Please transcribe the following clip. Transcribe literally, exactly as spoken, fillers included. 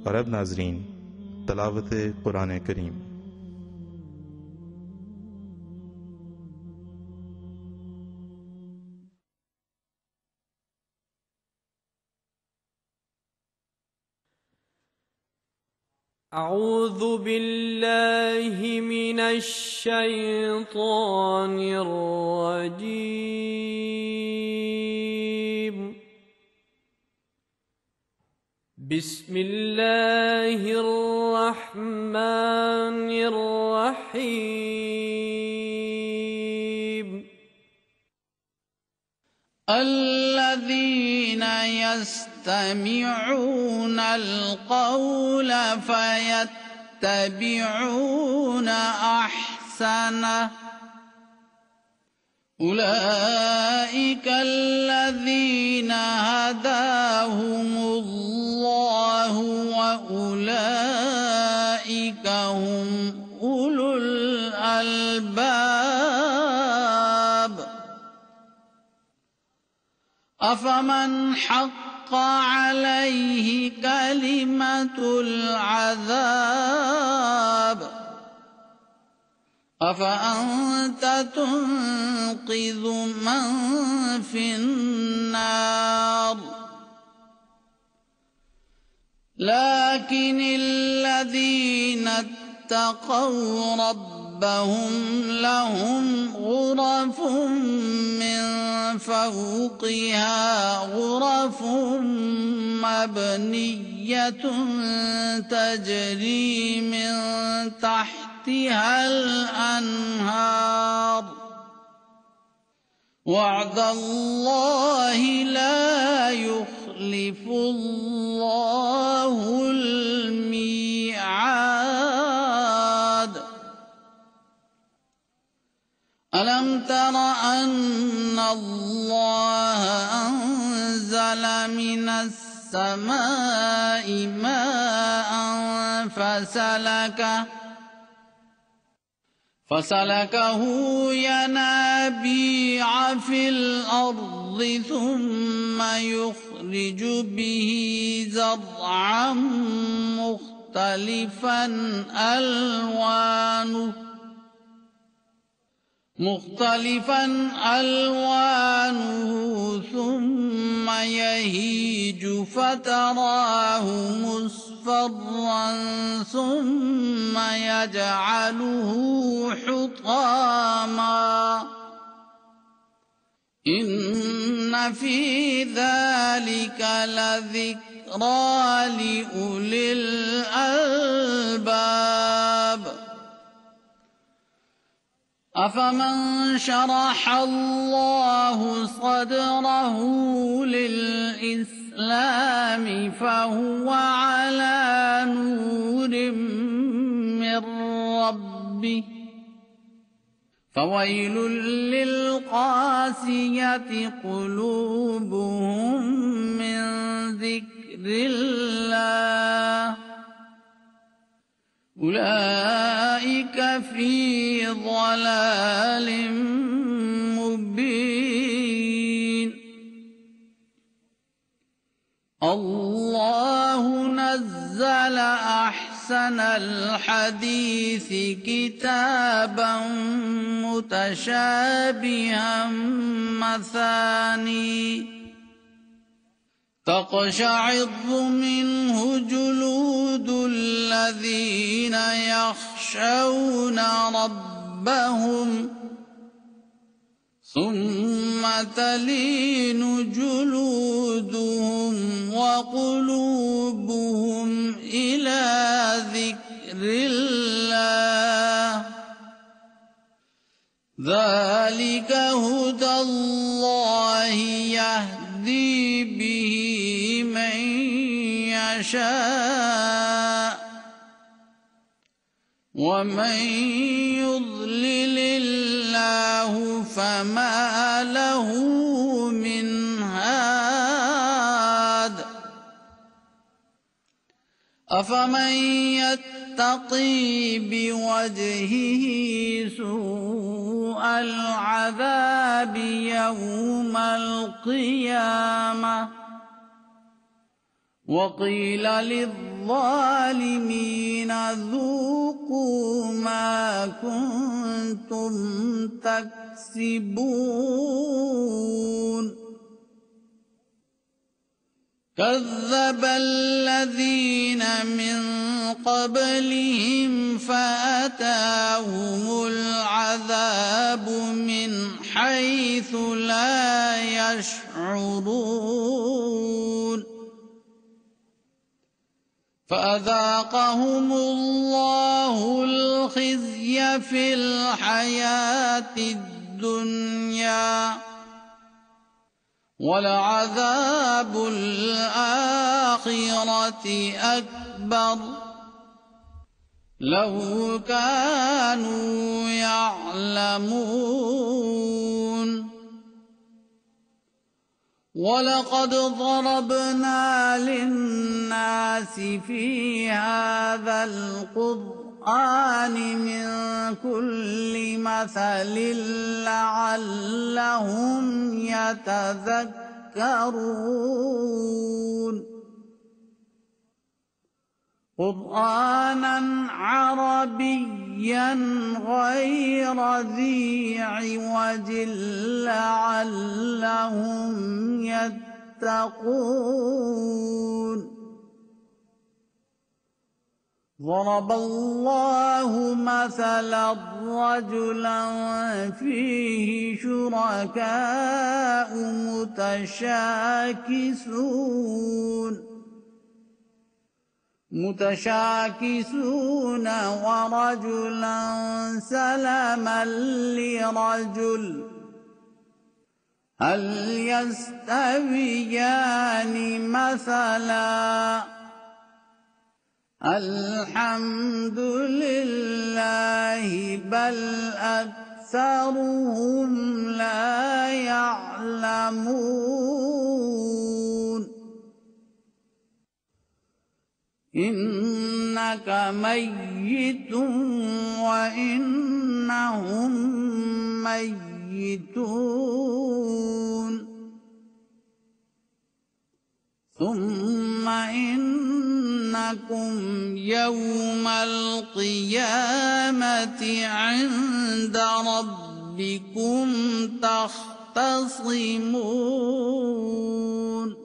और अब नाजरीन तलावत कुरान करीम। أعوذ بالله من الشيطان الرجيم. بسم الله الرحمن الرحيم. الذين يستمعون القول فيتبعون أحسنه أولئك الذين هداهم الله وأولئك هم أولو الألباب. أفمن حق عليه كلمة العذاب أفأنت تنقذ من في النار. لكن الذين اتقوا ربهم لهم غرف من فوقها غرف مبنية تجري من تحتها الأنهار. وعد الله لا يخلف الله الميعاد. ألم تر أن الله أنزل من السماء ماء فسلكه فسلكه ينابيع في الأرض ثم يخرج به زرعا مختلفا ألوانه مختلفا ألوانه ثم يهيج فتراه مصفرا ثم يجعله حطاما. إن في ذلك لذكرى لأولي الألباب. أفمن شرح الله صدره للإسلام فهو على نور من ربه فويل للقاسية قلوبهم من ذكر الله أولئك في ضلال مبين. الله نزل أحسن الحديث كتابا متشابها مثاني تقشعر منه جلود الذين يخشون ربهم ثم تلين جلودهم وقلوبهم إلى ذكر الله ذلك هدى الله يهدي به من يشاء ومن يضلل الله فما له من هاد. أفمن يتقي بوجهه سوء العذاب يوم القيامة وقيل للظالمين ذوقوا ما كنتم تكسبون كذب الذين من قبلهم فأتاهم العذاب من حيث لا يشعرون فأذاقهم الله الخزي في الحياة الدنيا ولعذاب الآخرة أكبر لو كانوا يعلمون ولقد ضربنا للناس في هذا القرآن من كل مثل لعلهم يتذكرون قرآنا عربيا غير ذي عوج لعلهم يتقون ضرب الله مثلا رجلا فيه شركاء متشاكسون متشاكسون ورجلا سلما لرجل هل يستويان مثلا الحمد لله بل أكثرهم لا يعلمون إنك ميت وإنهم ميتون ثم إنكم يوم القيامة عند ربكم تختصمون